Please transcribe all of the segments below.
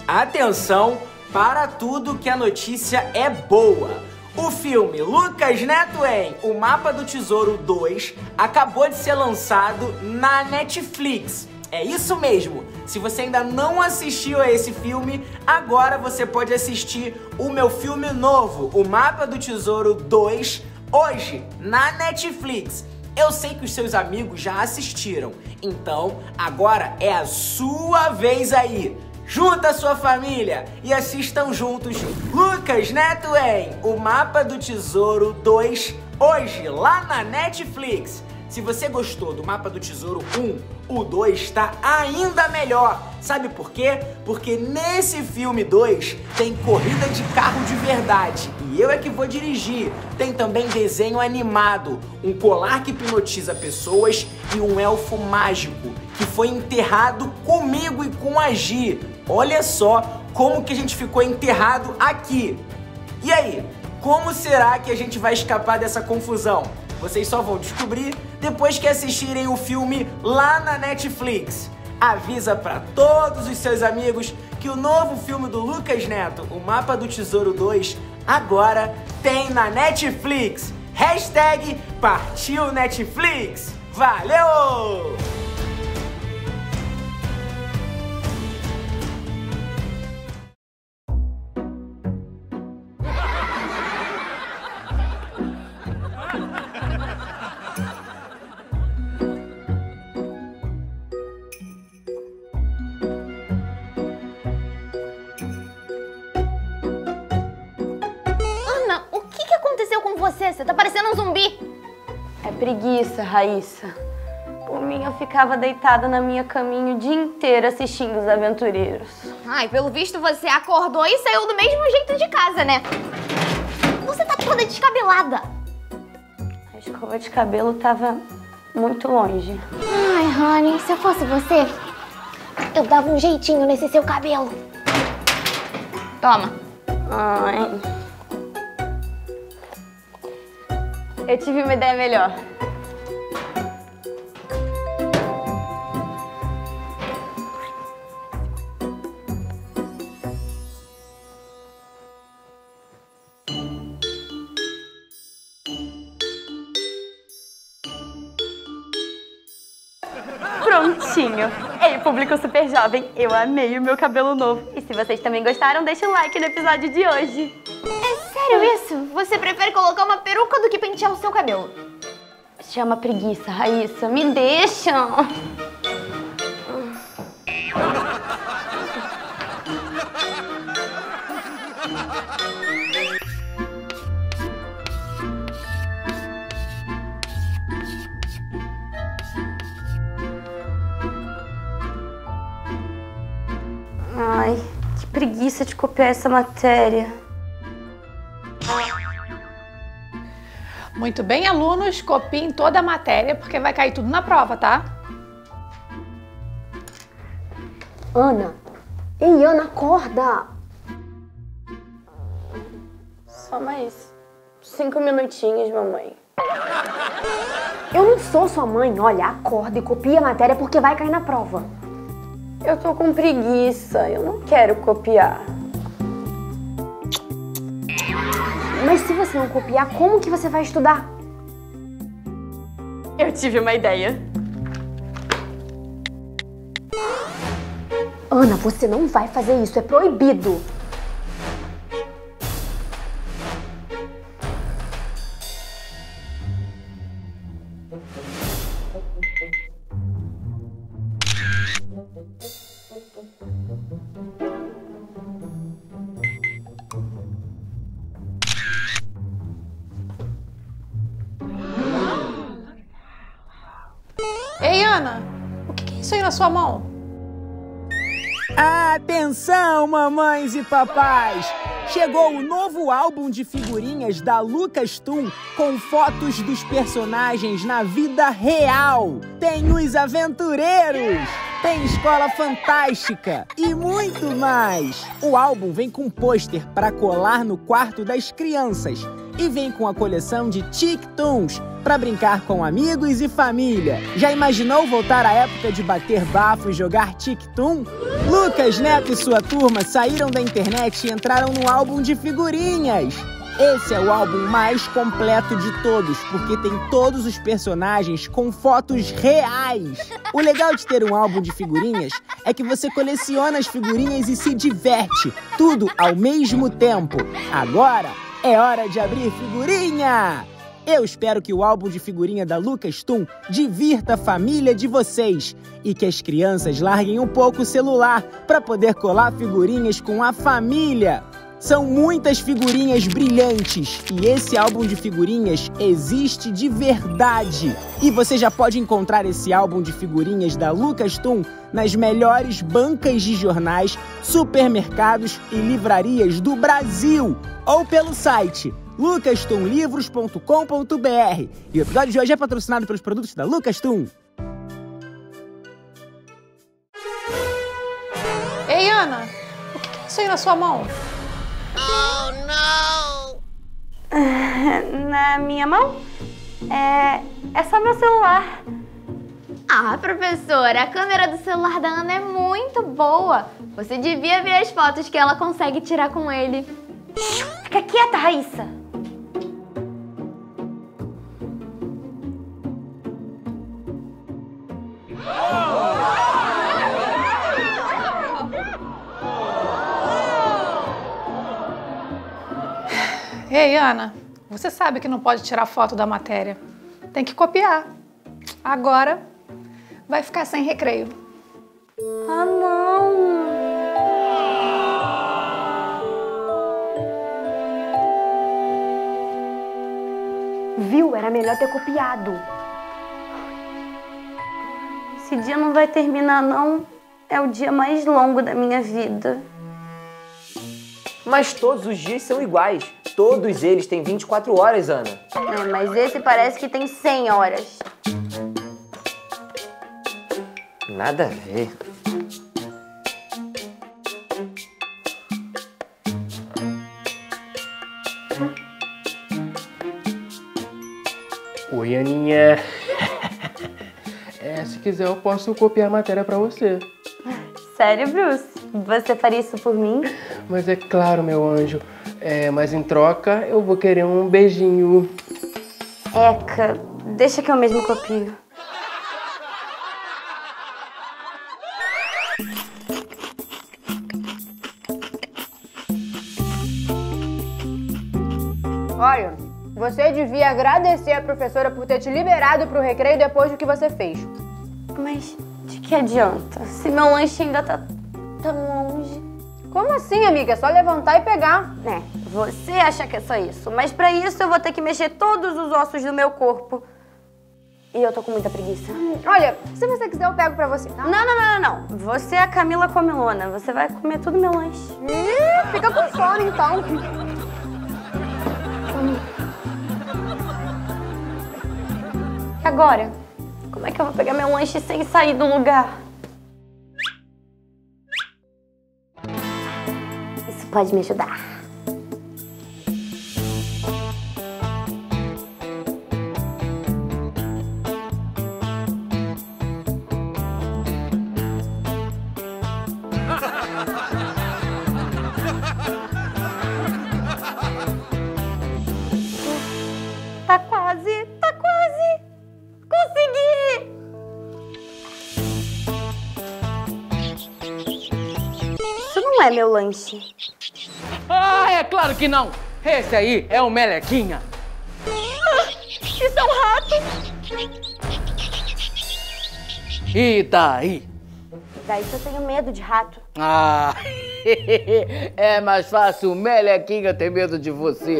Atenção para tudo que a notícia é boa. O filme Lucas Neto em O Mapa do Tesouro 2 acabou de ser lançado na Netflix. É isso mesmo. Se você ainda não assistiu a esse filme, agora você pode assistir o meu filme novo, O Mapa do Tesouro 2, hoje na Netflix. Eu sei que os seus amigos já assistiram, então agora é a sua vez aí. Junta a sua família e assistam juntos Lucas Neto em O Mapa do Tesouro 2, hoje lá na Netflix. Se você gostou do Mapa do Tesouro 1, o 2 está ainda melhor. Sabe por quê? Porque nesse filme 2 tem corrida de carro de verdade e eu é que vou dirigir. Tem também desenho animado, um colar que hipnotiza pessoas e um elfo mágico que foi enterrado comigo e com a Gi. Olha só como que a gente ficou enterrado aqui. E aí, como será que a gente vai escapar dessa confusão? Vocês só vão descobrir depois que assistirem o filme lá na Netflix. Avisa para todos os seus amigos que o novo filme do Lucas Neto, O Mapa do Tesouro 2, agora tem na Netflix. Hashtag Partiu Netflix. Valeu! Você tá parecendo um zumbi. É preguiça, Raíssa. Por mim, eu ficava deitada na minha caminha o dia inteiro assistindo Os Aventureiros. Ai, pelo visto você acordou e saiu do mesmo jeito de casa, né? Você tá toda descabelada. A escova de cabelo tava muito longe. Ai, Honey, se eu fosse você, eu dava um jeitinho nesse seu cabelo. Toma. Ai... Eu tive uma ideia melhor. Prontinho! Ei, público super jovem, eu amei o meu cabelo novo. E se vocês também gostaram, deixa o like no episódio de hoje. É sério isso? Você prefere colocar uma peruca do que pentear o seu cabelo? Chama preguiça, Raíssa. Me deixa! Ai, que preguiça de copiar essa matéria. Muito bem, alunos, copiem toda a matéria, porque vai cair tudo na prova, tá? Ana! Ei, Ana, acorda! Só mais 5 minutinhos, mamãe. Eu não sou sua mãe. Olha, acorda e copia a matéria porque vai cair na prova. Eu tô com preguiça, eu não quero copiar. Mas se você não copiar, como que você vai estudar? Eu tive uma ideia. Ana, você não vai fazer isso, é proibido. Ei, Ana, o que é isso aí na sua mão? Atenção, mamães e papais! Chegou o novo álbum de figurinhas da Lucas Toon com fotos dos personagens na vida real. Tem os aventureiros, tem Escola Fantástica e muito mais. O álbum vem com pôster para colar no quarto das crianças e vem com a coleção de Tic-Tuns para brincar com amigos e família. Já imaginou voltar à época de bater bafo e jogar Tic-Tum? Lucas Neto e sua turma saíram da internet e entraram no álbum de figurinhas. Esse é o álbum mais completo de todos, porque tem todos os personagens com fotos reais. O legal de ter um álbum de figurinhas é que você coleciona as figurinhas e se diverte, tudo ao mesmo tempo. Agora é hora de abrir figurinha! Eu espero que o álbum de figurinha da Lucastum divirta a família de vocês e que as crianças larguem um pouco o celular para poder colar figurinhas com a família. São muitas figurinhas brilhantes e esse álbum de figurinhas existe de verdade. E você já pode encontrar esse álbum de figurinhas da Lucastum nas melhores bancas de jornais, supermercados e livrarias do Brasil ou pelo site lucastumlivros.com.br. E o episódio de hoje é patrocinado pelos produtos da Lucastum. Ei, Ana, o que é isso aí na sua mão? Na minha mão? É só meu celular. Ah, professora, a câmera do celular da Ana é muito boa. Você devia ver as fotos que ela consegue tirar com ele. Fica quieta, Raíssa. Ei, Ana, você sabe que não pode tirar foto da matéria. Tem que copiar. Agora vai ficar sem recreio. Ah, não. Viu? Era melhor ter copiado. Esse dia não vai terminar, não. É o dia mais longo da minha vida. Mas todos os dias são iguais. Todos eles têm 24 horas, Ana. Mas esse parece que tem 100 horas. Nada a ver. Oi, Aninha. Se quiser eu posso copiar a matéria pra você. Sério, Bruce? Você faria isso por mim? Mas é claro, meu anjo. Mas em troca eu vou querer um beijinho. Eca, deixa que eu mesmo copio. Olha, você devia agradecer a professora por ter te liberado pro recreio depois do que você fez. Mas de que adianta? Se meu lanche ainda tá tão longe. Como assim, amiga? É só levantar e pegar. Você acha que é só isso. Mas pra isso eu vou ter que mexer todos os ossos do meu corpo. E eu tô com muita preguiça. Olha, se você quiser eu pego pra você, tá? Não. Você é a Camila Comilona. Você vai comer tudo meu lanche. Fica com fome, então. E agora? Como é que eu vou pegar meu lanche sem sair do lugar? Isso pode me ajudar. Tá quase. Consegui! Isso não é meu lanche. Ah, é claro que não! Esse aí é o Melequinha. Isso é um rato! E daí? Daí que eu tenho medo de rato. Ah, é mais fácil o Melequinha ter medo de você.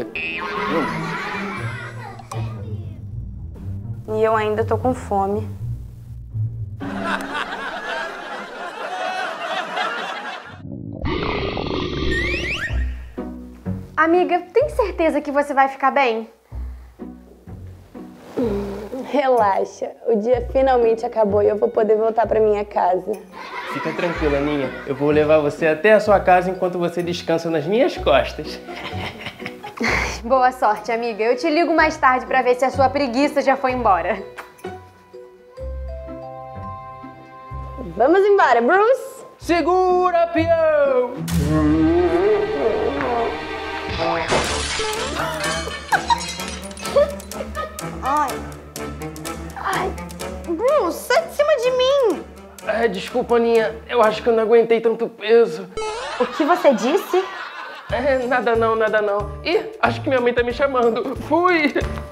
E eu ainda tô com fome. Amiga, tem certeza que você vai ficar bem? Relaxa, o dia finalmente acabou e eu vou poder voltar pra minha casa. Fica tranquila, Aninha. Eu vou levar você até a sua casa enquanto você descansa nas minhas costas. Boa sorte, amiga. Eu te ligo mais tarde pra ver se a sua preguiça já foi embora. Vamos embora, Bruce. Segura, peão! Ai, Bruce, sai de cima de mim. Desculpa, Aninha. Eu acho que eu não aguentei tanto peso. O que você disse? Nada não, nada não. Ih, acho que minha mãe tá me chamando. Fui!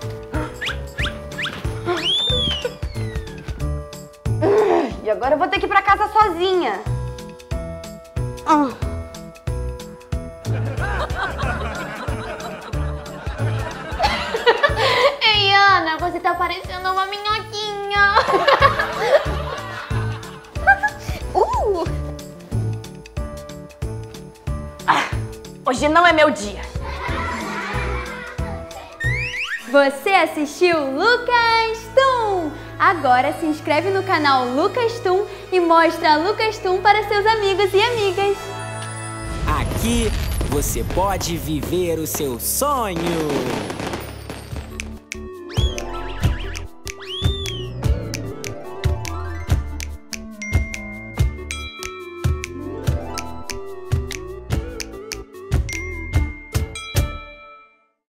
E agora eu vou ter que ir pra casa sozinha. Ei, Ana, você tá parecendo uma minhoquinha. Hoje não é meu dia. Você assistiu Lucas Tum? Agora se inscreve no canal Lucas Tum e mostra Lucas Tum para seus amigos e amigas. Aqui você pode viver o seu sonho.